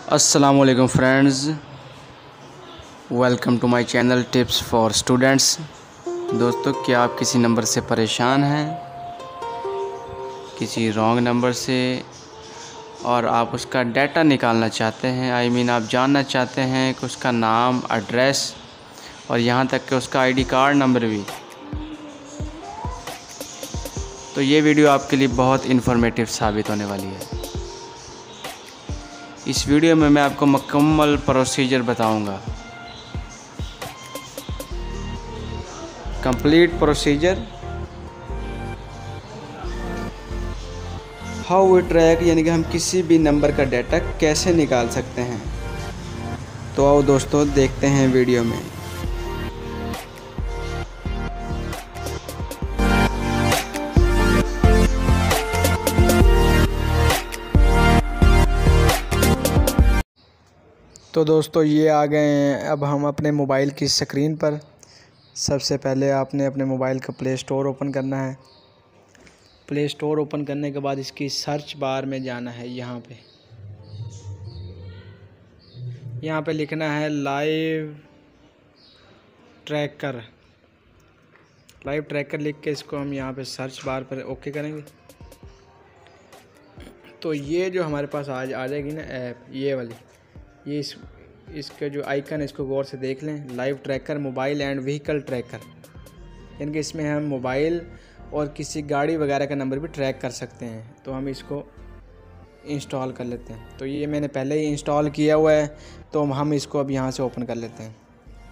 अस्सलामुअलैकुम friends, welcome to my channel tips for students. दोस्तों, क्या आप किसी नंबर से परेशान हैं, किसी रॉन्ग नंबर से, और आप उसका डाटा निकालना चाहते हैं, आप जानना चाहते हैं कि उसका नाम, एड्रेस और यहाँ तक कि उसका आईडी कार्ड नंबर भी। तो ये वीडियो आपके लिए बहुत इन्फॉर्मेटिव साबित होने वाली है। इस वीडियो में मैं आपको मुकम्मल प्रोसीजर बताऊंगा, complete procedure, how we track, यानी कि हम किसी भी नंबर का डाटा कैसे निकाल सकते हैं। तो आओ दोस्तों, देखते हैं वीडियो में। तो दोस्तों, ये आ गए हैं अब हम अपने मोबाइल की स्क्रीन पर। सबसे पहले आपने अपने मोबाइल का प्ले स्टोर ओपन करना है। प्ले स्टोर ओपन करने के बाद इसकी सर्च बार में जाना है। यहाँ पे लिखना है लाइव ट्रैकर। लाइव ट्रैकर लिख के इसको हम यहाँ पे सर्च बार पर ओके करेंगे। तो ये जो हमारे पास आज आ जाएगी ना ऐप, ये वाली, ये इसका जो आइकन है इसको गौर से देख लें। Live tracker mobile and vehicle tracker, यानी कि इसमें हम मोबाइल और किसी गाड़ी वगैरह का नंबर भी ट्रैक कर सकते हैं। तो हम इसको इंस्टॉल कर लेते हैं। तो ये मैंने पहले ही इंस्टॉल किया हुआ है, तो हम इसको अब यहाँ से ओपन कर लेते हैं।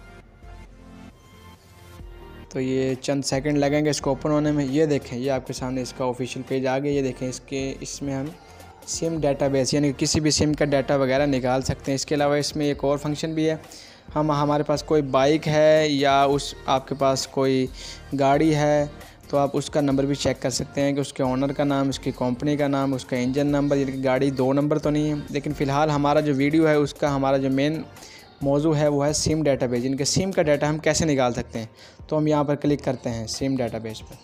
तो ये चंद सेकंड लगेंगे इसको ओपन होने में। ये देखें, ये आपके सामने इसका ऑफिशियल पेज आ गया। ये देखें, इसमें हम सिम डाटाबेस, यानी कि किसी भी सिम का डाटा वगैरह निकाल सकते हैं। इसके अलावा इसमें एक और फंक्शन भी है। हमारे पास कोई बाइक है या आपके पास कोई गाड़ी है, तो आप उसका नंबर भी चेक कर सकते हैं कि उसके ओनर का नाम, उसकी कंपनी का नाम, उसका इंजन नंबर। यानी कि गाड़ी 2 नंबर तो नहीं है, लेकिन फ़िलहाल हमारा जो वीडियो है उसका हमारा जो मेन मौजू है वो है सिम डाटाबेस, यानी कि सिम का डाटा हम कैसे निकाल सकते हैं। तो हम यहाँ पर क्लिक करते हैं सिम डाटाबेस पर।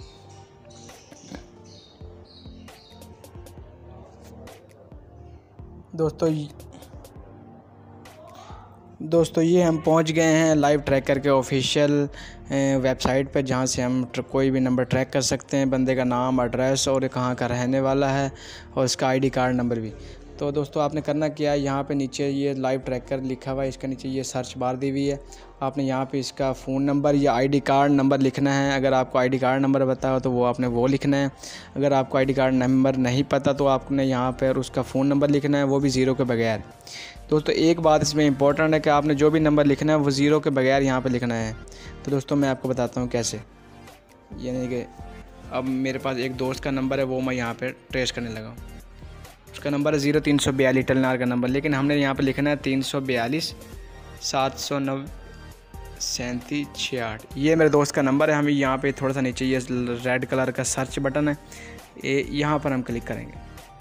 दोस्तों ये हम पहुंच गए हैं लाइव ट्रैकर के ऑफिशियल वेबसाइट पर, जहां से हम कोई भी नंबर ट्रैक कर सकते हैं, बंदे का नाम, एड्रेस और कहां का रहने वाला है, और इसका आईडी कार्ड नंबर भी। तो दोस्तों, आपने करना क्या है, यहाँ पे नीचे ये लाइव ट्रैकर लिखा हुआ है, इसके नीचे ये सर्च बार दी हुई है। आपने यहाँ पे इसका फ़ोन नंबर या आईडी कार्ड नंबर लिखना है। अगर आपको आईडी कार्ड नंबर पता हो तो वो आपने वो लिखना है। अगर आपको आईडी कार्ड नंबर नहीं पता तो आपने यहाँ पर उसका फ़ोन नंबर लिखना है, वो भी ज़ीरो के बगैर। दोस्तों, एक बात इसमें इंपॉर्टेंट है कि आपने जो भी नंबर लिखना है वो ज़ीरो के बगैर यहाँ पे लिखना है। तो दोस्तों, मैं आपको बताता हूँ कैसे। यानी कि अब मेरे पास एक दोस्त का नंबर है, वो मैं यहाँ पे ट्रेस करने लगा हूँ। उसका नंबर है 0342 टलनार का नंबर, लेकिन हमने यहाँ पे लिखना है 342 790 3768। ये मेरे दोस्त का नंबर है। हमें यहाँ पे थोड़ा सा नीचे ये रेड कलर का सर्च बटन है, यहाँ पर हम क्लिक करेंगे।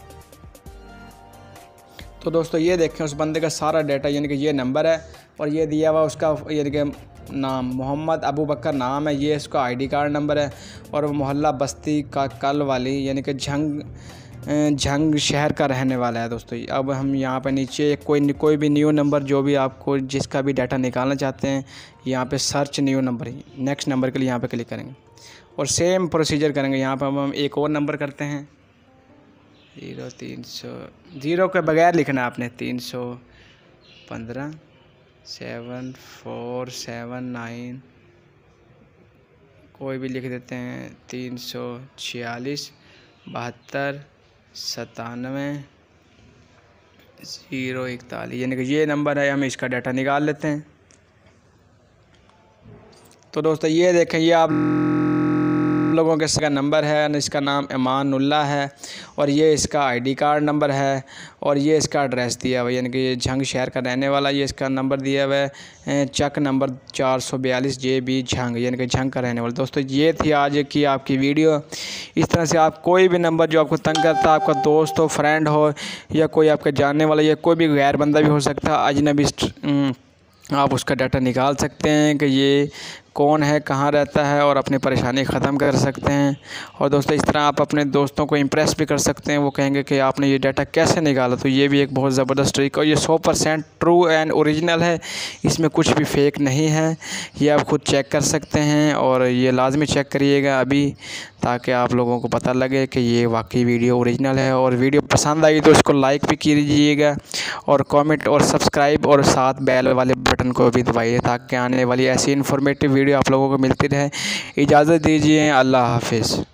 तो दोस्तों, ये देखें, उस बंदे का सारा डाटा, यानी कि ये नंबर है और ये दिया हुआ उसका, यानी कि नाम मोहम्मद अबू बकर नाम है, ये इसका आईडी कार्ड नंबर है, और मोहल्ला बस्ती का कल वाली, यानी कि झंग शहर का रहने वाला है। दोस्तों, अब हम यहाँ पे नीचे कोई भी न्यू नंबर, जो भी आपको जिसका भी डाटा निकालना चाहते हैं, यहाँ पे search new number, next number के लिए यहाँ पे क्लिक करेंगे और सेम प्रोसीजर करेंगे। यहाँ पर हम एक और नंबर करते हैं 0 के बगैर लिखना है आपने, 315 7479, कोई भी लिख देते हैं, 346 72 97 041, यानी कि ये नंबर है। हम इसका डाटा निकाल लेते हैं। तो दोस्तों, ये देखें, ये आप लोगों के इसका नंबर है, इसका नाम ईमानुल्ला है, और ये इसका आईडी कार्ड नंबर है, और ये इसका एड्रेस दिया हुआ है, यानी कि ये झंग शहर का रहने वाला। ये इसका नंबर दिया हुआ है, चक नंबर 442 JB झंग, यानी कि झंग का रहने वाला। दोस्तों, ये थी आज की आपकी वीडियो। इस तरह से आप कोई भी नंबर जो आपको तंग करता है, आपका दोस्त हो, फ्रेंड हो, या कोई आपका जानने वाला, या कोई भी गैर बंदा भी हो सकता है, अजनबी आप उसका डाटा निकाल सकते हैं कि ये कौन है, कहाँ रहता है, और अपनी परेशानी ख़त्म कर सकते हैं। और दोस्तों इस तरह आप अपने दोस्तों को इम्प्रेस भी कर सकते हैं, वो कहेंगे कि आपने ये डाटा कैसे निकाला। तो ये भी एक बहुत ज़बरदस्त ट्रिक, और ये 100% ट्रू एंड ओरिजिनल है, इसमें कुछ भी फेक नहीं है। ये आप खुद चेक कर सकते हैं, और ये लाजमी चेक करिएगा अभी, ताकि आप लोगों को पता लगे कि ये वाकई वीडियो ओरिजिनल है। और वीडियो पसंद आई तो इसको लाइक भी कीजिएगा, और कमेंट और सब्सक्राइब और साथ बेल वाले बटन को भी दबाइए, ताकि आने वाली ऐसी इन्फॉर्मेटिव वीडियो आप लोगों को मिलती रहे। इजाज़त दीजिए, अल्लाह हाफिज़।